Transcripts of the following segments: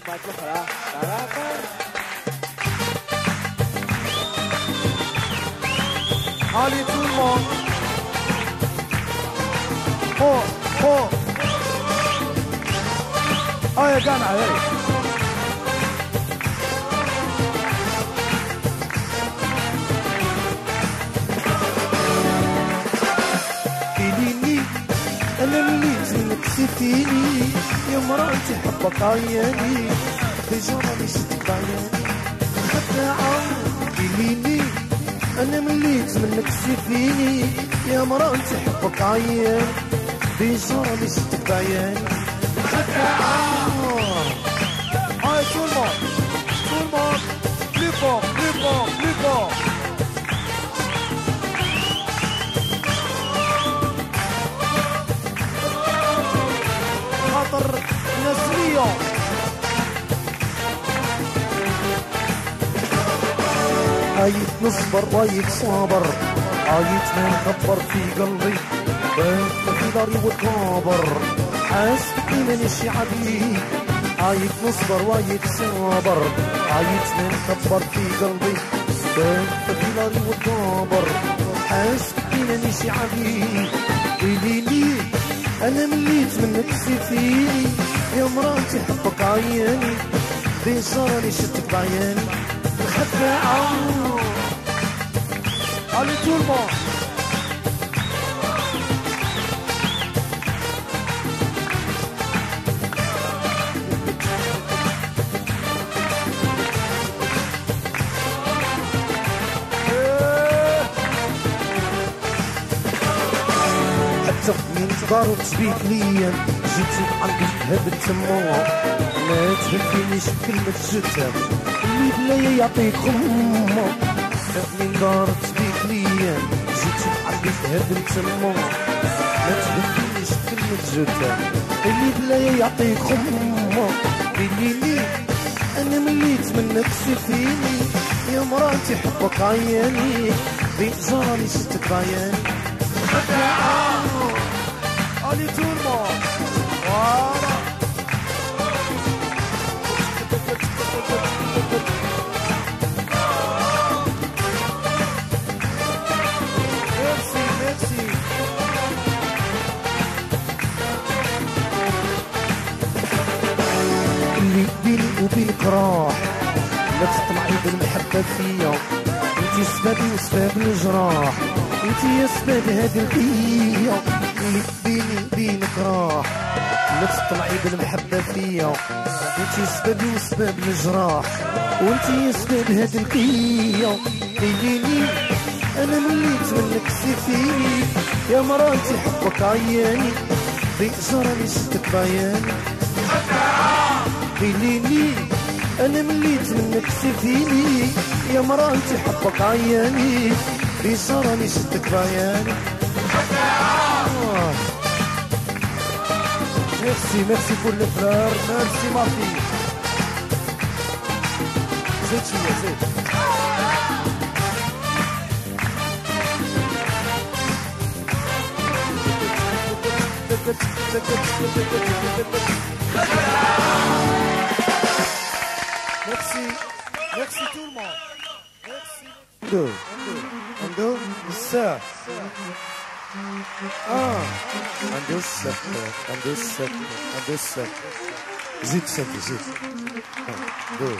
بعد الأخرى طرفا. Allez tout le monde. فوق فوق. يا جماعة هاي. إليني أنا مليت منك سيتيني يا مرا أنت حبك عياني بجرالي شتك عياني خداعة. إليني أنا مليت منك سيفيني يا مرا أنت حبك عيان بجرالي شتك عياني خداعة. هاي tout le monde, tout le monde, plus fort, plus fort, plus fort. خاطر نسرية عايت نصبر وايت صابر عايت ما نكبر في قلبي بات في داري وتكابر حاسبك مانيش عبيد عايت نصبر وايت صابر عايت ما نكبر في قلبي بات في داري وتكابر حاسبك مانيش عبيد. إليني أنا مليت منك سيفيني يا مراتي حبك عياني بيصارني شتك بعياني خداعة. Allez tout le monde. حتى من دارو تبيك ليا جيتي عندي هبت تما ما تهدينيش بكلمة جتها اللي بلايا يعطيك خمة. من دار تبيك ليا جيتي عندي هبت تما ما تهدينيش بكلمة جتها اللي بلايا يعطيك خمة. إليني أنا مليت منك سيفيني يا مراتي حبك عياني بيجرالي شتك عياني خداعة. Allez tout le monde. Voilà. Merci, merci. اللي بيني وبينك راح لا تطمعي بالمحبة فيا انتي سبابي وسباب الجراح انتي يا سباب هادي القية اللي بيني وبينك راح لا تطلعي بالمحبة فيا انتي سبابي وسباب الجراح وانتي يا سباب هادي القية. إليني أنا مليت منك سيفيني يا مراتي حبك عياني بيجرالي شتك بعياني إليني أنا مليت منك سيفيني يا مراتي حبك عياني بيجرالي شتك بعياني. Merci, merci pour les fleurs, merci ma fille. C'est tu, c'est. Merci, merci tout le monde. Merci. Un, deux, ça. Un, deux, sept, un, deux, sept, un, deux, sept. Zip, sept, zip. Un, deux,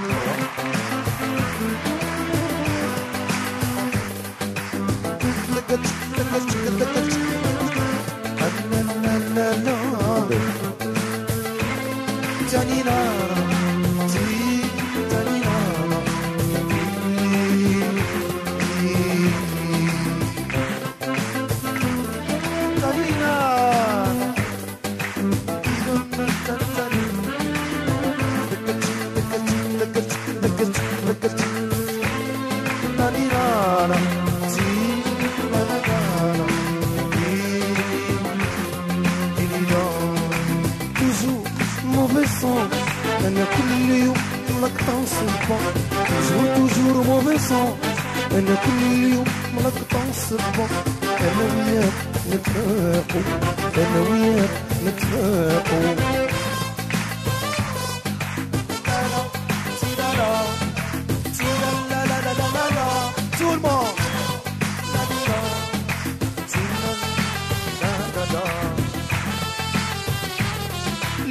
أنا كل يوم لك تنصب toujours mauvais son أنا كل يوم لك تنصب أنا وياك نتلاقوا أنا وياك نتلاقوا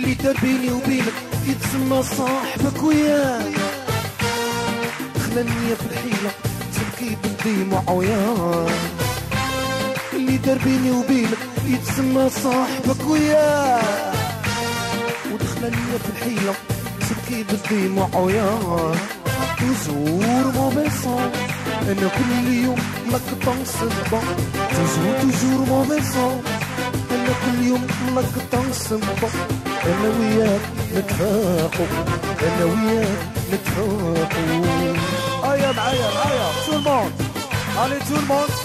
اللي دار بيني وبينك يتسمى صاحبك وياك، خلاني في الحيلة تبكي بالدموع وياك، اللي دار بيني وبينك يتسمى صاحبك وياك، ودخلني في الحيلة تبكي بالدموع وياك. توجور موفي سون انا كل يوم لك تنصب، توجور موفي سون انا كل يوم لك تنصب، انا وياك نتفاقوا، انا وياك نتفاقوا. هيا معايا معايا تو الموند، allez tout le monde.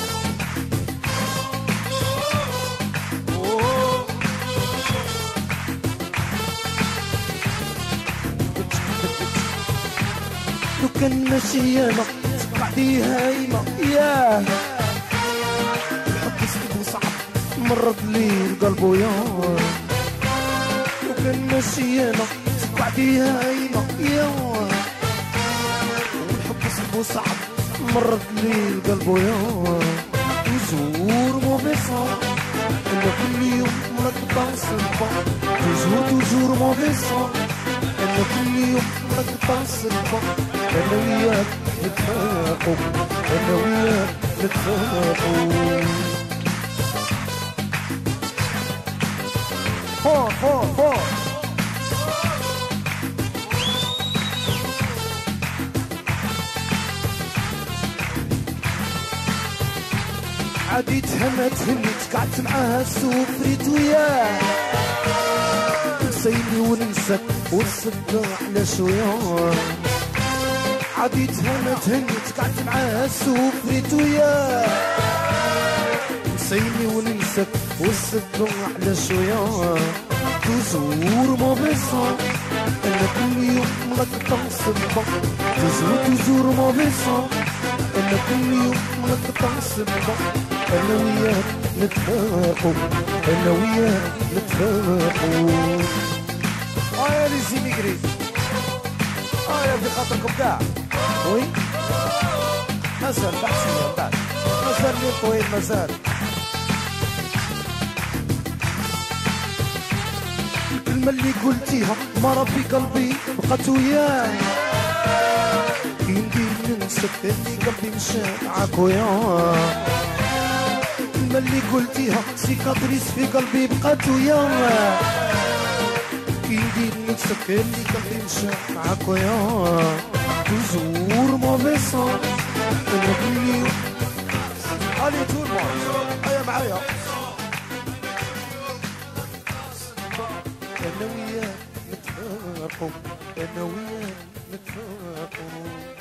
لو كان ماشي ياما تقعدي هايمة ياه، الحب صعب وصعب مرض لي القلب وياه، لو كان ماشي ياما تقعدي هايمة ياه، والحب صعب وصعب مرض لي القلب وياه. توجور موفي سون انا كل يوم لك تنصب، توجور موفي سون انا كل يوم لك تنصب، انا وياك نتفاقوا، انا وياك نتفاقوا. فور فور فور. عديتها ما تهنيت قعدت معاها سوفريت وياه، نسيني وننساك ونصدق على شوية، عديتها ما تهنيت قعدت معاها سوفريت وياه، نسيني وننساك ونصدق على شوية. توجور موفي سون انا كل يوم لك تنصب، توجور موفي سون انا كل يوم لك تنصب، انا وياك نتفاقوا، انا وياك نتفاقوا. هيا لي زيميغري، هيا بخاطركم كاع. وي مازال بحثية من بعد، مازال لي طويل مازال. الكلمة اللي قلتيها مرة في قلبي بقات وياي، كي ندير ننسك اللي قلبي مشى معاك وياي، الكلمة اللي قلتيها سيكاتريس في قلبي بقات وياي، كي ندير ننسك اللي قلبي مشى معاك وياي. توجور موفي سون انا كل يوم. allez tout le monde، هيا معايا. انا وياك نتفاقوا، انا وياك نتفاقوا.